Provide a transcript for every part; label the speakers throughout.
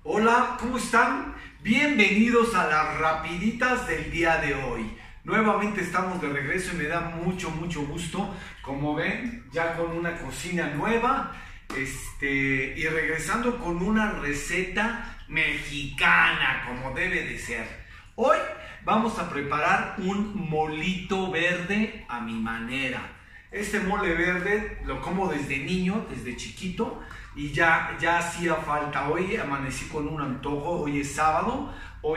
Speaker 1: Hola, ¿cómo están? Bienvenidos a las rapiditas del día de hoy. Nuevamente estamos de regreso y me da mucho gusto. Como ven, ya con una cocina nueva y regresando con una receta mexicana como debe de ser. Hoy vamos a preparar un molito verde a mi manera. Este mole verde lo como desde niño, desde chiquito, y ya hacía falta. Hoy amanecí con un antojo. Hoy es sábado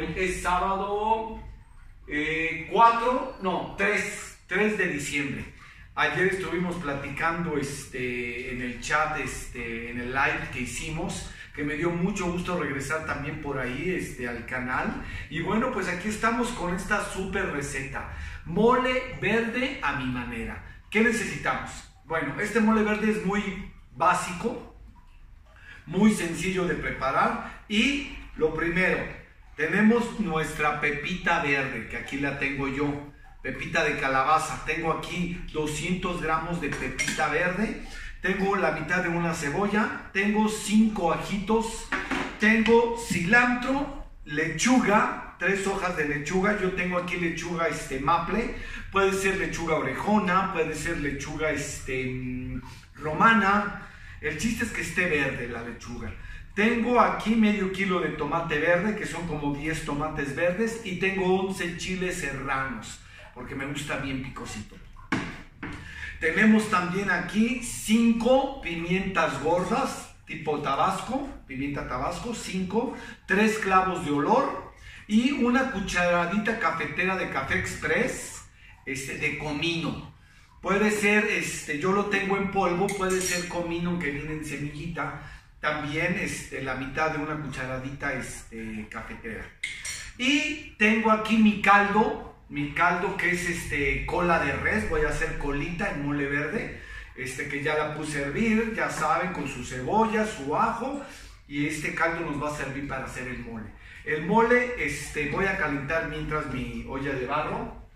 Speaker 1: 3 de diciembre. Ayer estuvimos platicando en el chat, en el live que hicimos, que me dio mucho gusto regresar también por ahí al canal. Y bueno, pues aquí estamos con esta súper receta, mole verde a mi manera. ¿Qué necesitamos? Bueno, este mole verde es muy básico, muy sencillo de preparar. Y lo primero, tenemos nuestra pepita verde, que aquí la tengo yo, pepita de calabaza. Tengo aquí 200 gramos de pepita verde, tengo la mitad de una cebolla, tengo 5 ajitos, tengo cilantro, lechuga, 3 hojas de lechuga. Yo tengo aquí lechuga maple, puede ser lechuga orejona, puede ser lechuga romana. El chiste es que esté verde la lechuga. Tengo aquí medio kilo de tomate verde, que son como 10 tomates verdes, y tengo 11 chiles serranos, porque me gusta bien picosito. Tenemos también aquí 5 pimientas gordas, tipo tabasco, pimienta tabasco, 5, 3 clavos de olor y una cucharadita cafetera de café express, de comino. Puede ser, yo lo tengo en polvo, puede ser comino que viene en semillita. También la mitad de una cucharadita cafetera. Y tengo aquí mi caldo que es cola de res. Voy a hacer colita en mole verde, que ya la puse a hervir, ya saben, con su cebolla, su ajo. Y este caldo nos va a servir para hacer el mole. El mole, voy a calentar mientras mi olla de barro.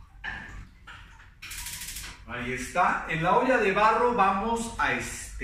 Speaker 1: Ahí está. En la olla de barro vamos a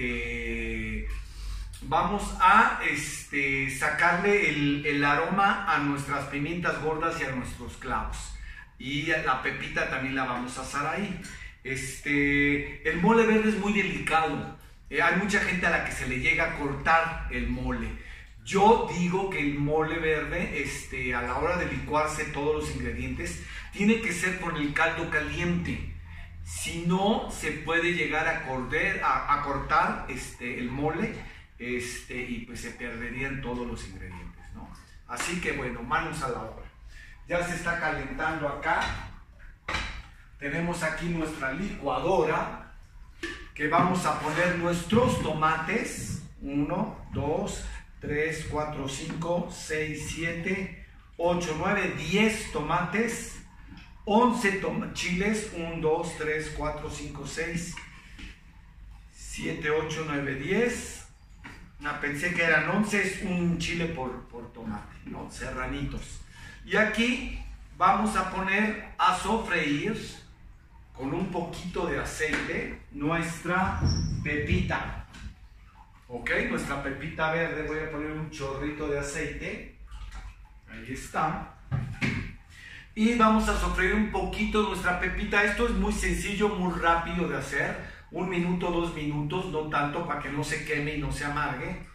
Speaker 1: sacarle el aroma a nuestras pimientas gordas y a nuestros clavos. Y la pepita también la vamos a asar ahí. El mole verde es muy delicado. Hay mucha gente a la que se le llega a cortar el mole. Yo digo que el mole verde, a la hora de licuarse todos los ingredientes, tiene que ser con el caldo caliente. Si no, se puede llegar a cortar el mole, y pues se perderían todos los ingredientes, ¿no? Así que bueno, manos a la obra. Ya se está calentando acá. Tenemos aquí nuestra licuadora, que vamos a poner nuestros tomates. 1, 2, 3, 4, 5, 6, 7, 8, 9, 10 tomates. 11 chiles, 1, 2, 3, 4, 5, 6, 7, 8, 9, 10. Pensé que eran 11, es un chile por tomate, ¿no? Serranitos. Y aquí vamos a poner a sofreír con un poquito de aceite nuestra pepita. Ok, nuestra pepita verde. Voy a poner un chorrito de aceite. Ahí está. Y vamos a sofreír un poquito nuestra pepita. Esto es muy sencillo, muy rápido de hacer. 1 minuto, 2 minutos, no tanto, para que no se queme y no se amargue.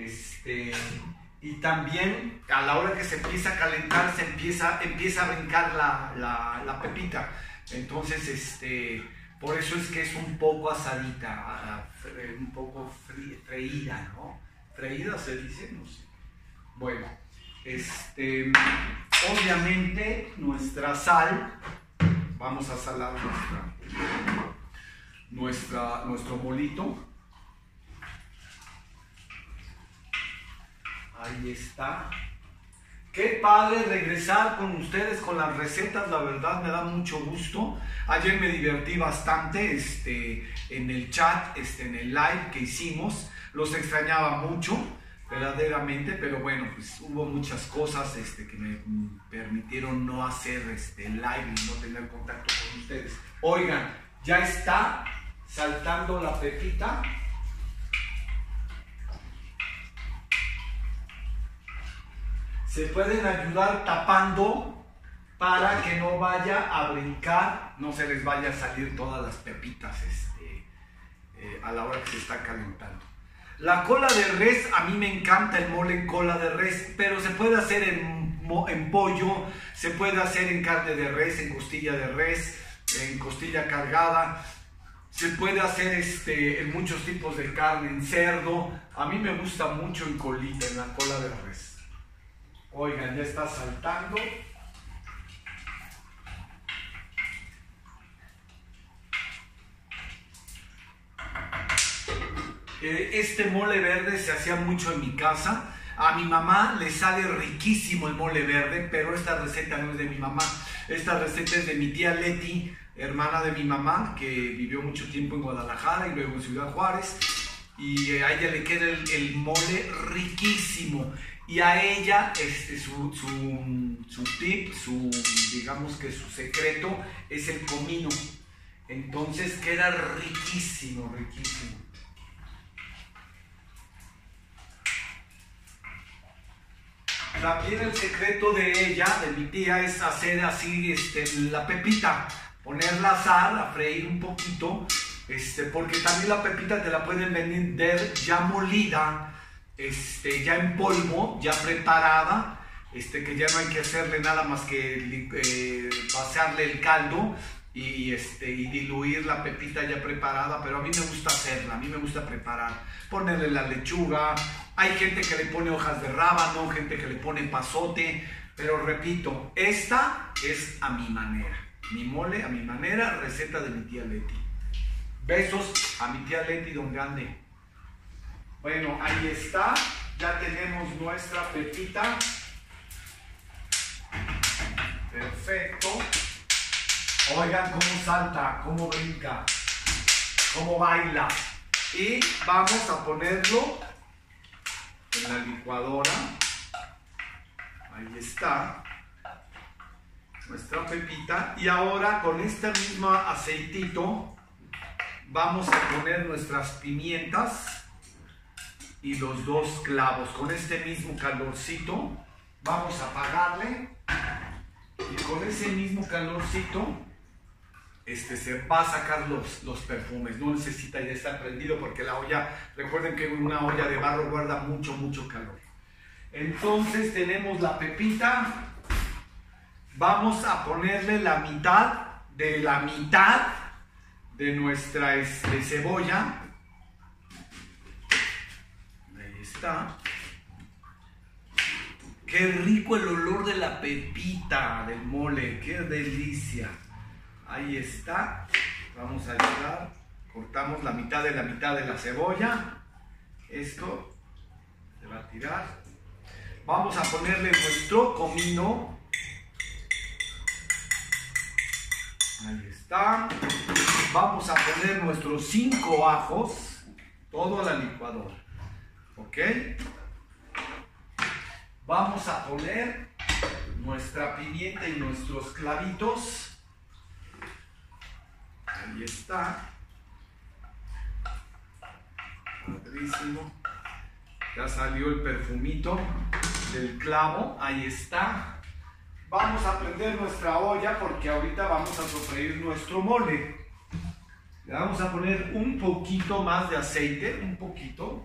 Speaker 1: Y también a la hora que se empieza a calentar, empieza a brincar la pepita. Entonces, por eso es que es un poco asadita, un poco freída, ¿no? Freída se dice, no sé. Bueno, obviamente nuestra sal, vamos a salar nuestro molito. Ahí está. Qué padre regresar con ustedes con las recetas, la verdad me da mucho gusto. Ayer me divertí bastante en el chat, en el live que hicimos. Los extrañaba mucho, verdaderamente, pero bueno, pues hubo muchas cosas que me permitieron no hacer live y no tener contacto con ustedes. Oigan, ya está saltando la pepita. se pueden ayudar tapando para que no vaya a brincar, no se les vaya a salir todas las pepitas a la hora que se está calentando. La cola de res, a mí me encanta el mole en cola de res, pero se puede hacer en pollo, se puede hacer en carne de res, en costilla de res, en costilla cargada, se puede hacer en muchos tipos de carne, en cerdo. A mí me gusta mucho en colita, en la cola de res. Oigan, ya está saltando. Este mole verde se hacía mucho en mi casa. A mi mamá le sale riquísimo el mole verde, pero esta receta no es de mi mamá. Esta receta es de mi tía Leti, hermana de mi mamá, que vivió mucho tiempo en Guadalajara y luego en Ciudad Juárez. Y a ella le queda el mole riquísimo. Y a ella su tip, digamos que su secreto es el comino. Entonces queda riquísimo, riquísimo. También el secreto de ella, de mi tía, es hacer así la pepita, ponerla a asar, a freír un poquito, porque también la pepita te la pueden vender ya molida, ya en polvo, ya preparada, que ya no hay que hacerle nada más que vaciarle el caldo y diluir la pepita ya preparada. Pero a mí me gusta hacerla, a mí me gusta preparar, ponerle la lechuga. Hay gente que le pone hojas de rábano, gente que le pone pasote, pero repito, esta es a mi manera. Mi mole a mi manera, receta de mi tía Leti. Besos a mi tía Leti, donde ande. Bueno, ahí está, ya tenemos nuestra pepita. Perfecto. Oigan cómo salta, cómo brinca, cómo baila. Y vamos a ponerlo en la licuadora. Ahí está nuestra pepita. Y ahora con este mismo aceitito vamos a poner nuestras pimientas y los 2 clavos. Con este mismo calorcito vamos a apagarle, y con ese mismo calorcito se va a sacar los perfumes. No necesita ya estar prendido, porque la olla, recuerden que una olla de barro guarda mucho calor. Entonces tenemos la pepita. Vamos a ponerle la mitad de nuestra cebolla. Ahí está. Qué rico el olor de la pepita, del mole, qué delicia. Ahí está. Vamos a ayudar. Cortamos la mitad de la cebolla. Esto se va a tirar. Vamos a ponerle nuestro comino. Ahí está. Vamos a poner nuestros 5 ajos. Todo a la licuadora. ¿Ok? Vamos a poner nuestra pimienta y nuestros clavitos. Ahí está. Padrísimo. Ya salió el perfumito del clavo. Ahí está. Vamos a prender nuestra olla, porque ahorita vamos a sofreír nuestro mole. Le vamos a poner un poquito más de aceite. Un poquito.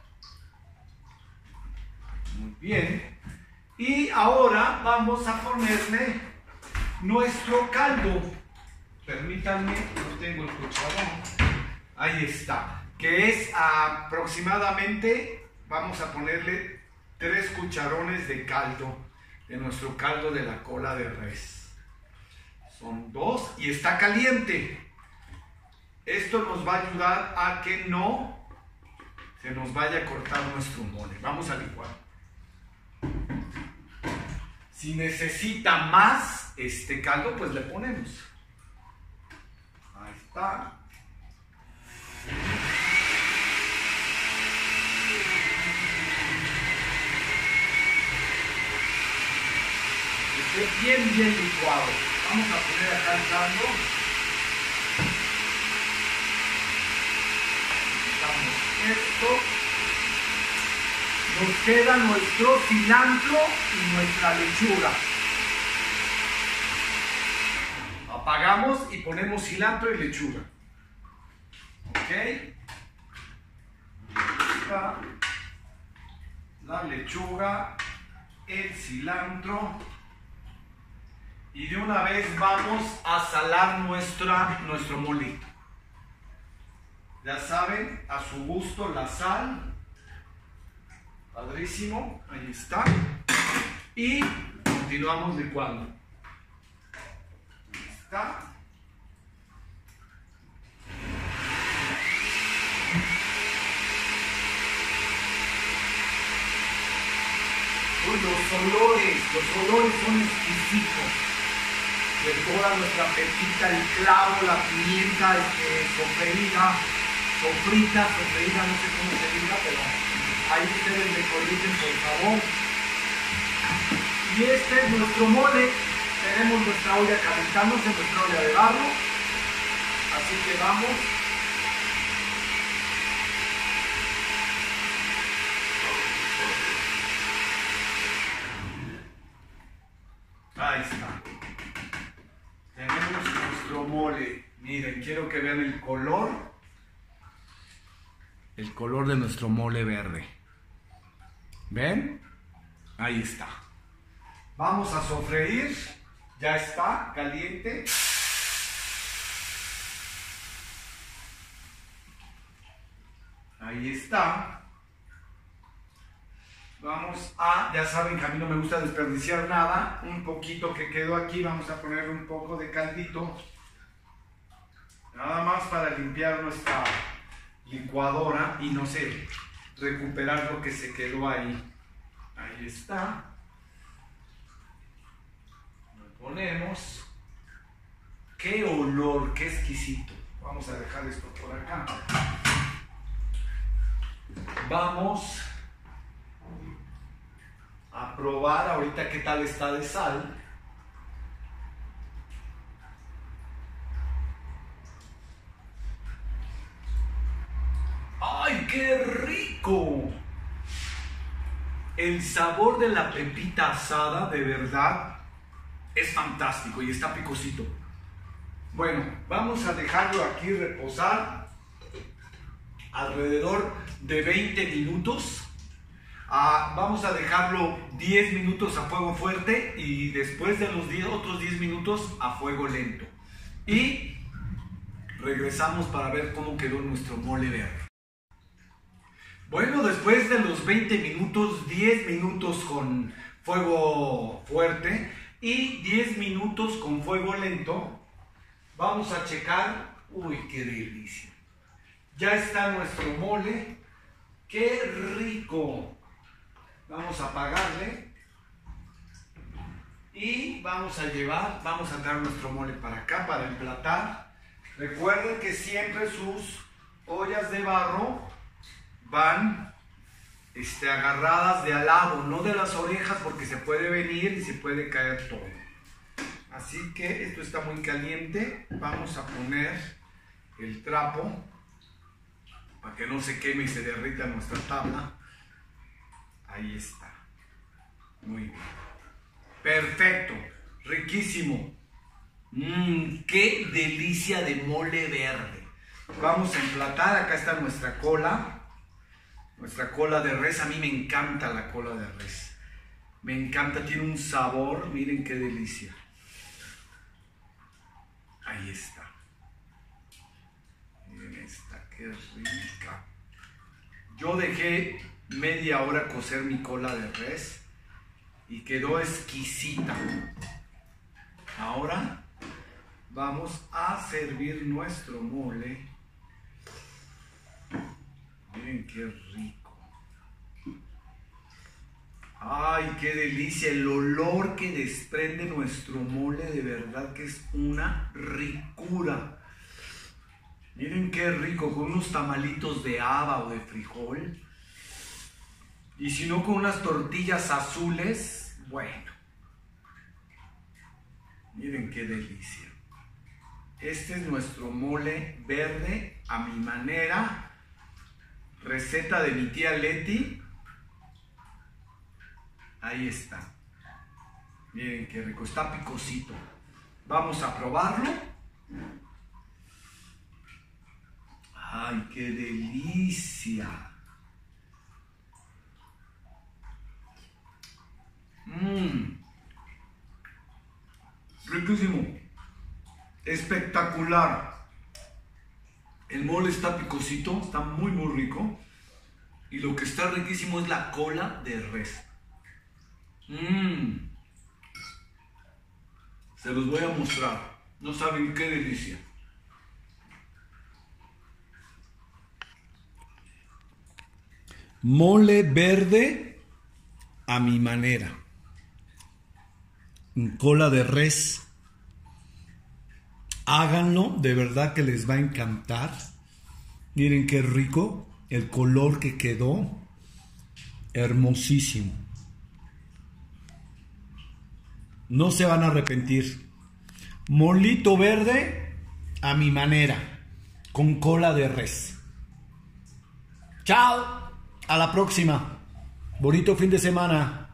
Speaker 1: Muy bien. Y ahora vamos a ponerle nuestro caldo. Permítanme, no tengo el cucharón. Ahí está. Que es aproximadamente, vamos a ponerle 3 cucharones de caldo. De nuestro caldo de la cola de res. Son 2 y está caliente. Esto nos va a ayudar a que no se nos vaya a cortar nuestro mole. Vamos a licuar. Si necesita más caldo, pues le ponemos. Ahí está. Esté bien licuado. Vamos a poner acá el caldo. Quitamos esto. Nos queda nuestro cilantro y nuestra lechuga. Apagamos y ponemos cilantro y lechuga. ¿Ok? Está la lechuga, el cilantro. Y de una vez vamos a salar nuestro molito. Ya saben, a su gusto la sal. Padrísimo, ahí está. Y continuamos licuando. Ahí está. Los olores son exquisitos. De toda nuestra pepita, el clavo, la pimienta sofreída, no sé cómo se diga, pero ahí ustedes me corrigen, por favor. Y este es nuestro mole. Tenemos nuestra olla calentándose, nuestra olla de barro. Así que vamos. Ahí está. Tenemos nuestro mole. Miren, quiero que vean el color. El color de nuestro mole verde. ¿Ven? Ahí está. Vamos a sofreír. Ya está caliente. Ahí está. Vamos a, ya saben que a mí no me gusta desperdiciar nada. Un poquito que quedó aquí, vamos a poner un poco de caldito. Nada más para limpiar nuestra licuadora y no sé, recuperar lo que se quedó ahí. Ahí está. Lo ponemos. ¡Qué olor! ¡Qué exquisito! Vamos a dejar esto por acá. Vamos a probar ahorita qué tal está de sal. ¡Ay, qué rico! El sabor de la pepita asada de verdad es fantástico y está picosito. Bueno, vamos a dejarlo aquí reposar alrededor de 20 minutos. Vamos a dejarlo 10 minutos a fuego fuerte y después de los otros 10 minutos a fuego lento. Y regresamos para ver cómo quedó nuestro mole verde. Bueno, después de los 20 minutos, 10 minutos con fuego fuerte y 10 minutos con fuego lento, vamos a checar. ¡Uy, qué delicia! Ya está nuestro mole. ¡Qué rico! Vamos a apagarle y vamos a traer nuestro mole para acá para emplatar. Recuerden que siempre sus ollas de barro van agarradas de al lado, no de las orejas, porque se puede venir y se puede caer todo. Así que esto está muy caliente. Vamos a poner el trapo para que no se queme y se derrita nuestra tabla. Ahí está. Muy bien. Perfecto. Riquísimo. ¡Qué delicia de mole verde! Vamos a emplatar. Acá está nuestra cola. Nuestra cola de res. A mí me encanta la cola de res. Me encanta. Tiene un sabor. Miren qué delicia. Ahí está. Miren esta. Qué rica. Yo dejé media hora cocer mi cola de res y quedó exquisita. Ahora vamos a servir nuestro mole. Miren qué rico. Ay, qué delicia. El olor que desprende nuestro mole de verdad que es una ricura. Miren qué rico, con unos tamalitos de haba o de frijol. Y si no, con unas tortillas azules, bueno. Miren qué delicia. Este es nuestro mole verde a mi manera. Receta de mi tía Leti. Ahí está. Miren qué rico, está picosito. Vamos a probarlo. ¡Ay, qué delicia! Riquísimo. Espectacular. El mole está picosito, está muy muy rico. Y lo que está riquísimo es la cola de res. Se los voy a mostrar. No saben qué delicia. Mole verde a mi manera. Cola de res. Háganlo, de verdad que les va a encantar. Miren qué rico. El color que quedó. Hermosísimo. No se van a arrepentir. Molito verde a mi manera. Con cola de res. Chao. A la próxima. Bonito fin de semana.